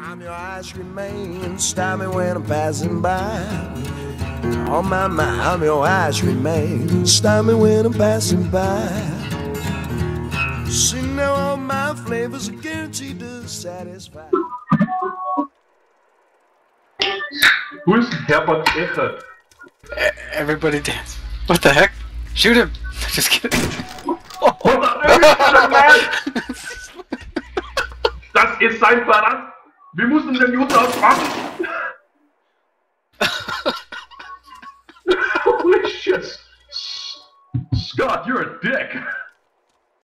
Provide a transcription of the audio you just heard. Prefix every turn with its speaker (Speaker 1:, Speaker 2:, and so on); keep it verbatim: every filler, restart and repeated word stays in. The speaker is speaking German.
Speaker 1: I'm your ice cream man, stop me when I'm passing by. Oh my, my, I'm your ice cream man, stop me when I'm passing by. See now all my flavors are guaranteed to satisfy.
Speaker 2: Who is Herbert Eckert?
Speaker 3: Everybody dance. What the heck? Shoot him! Just kidding.
Speaker 2: Oh, das ist sein Verrat! Wir müssen den Juden ausmachen! Holy shit! Scott, you're a dick!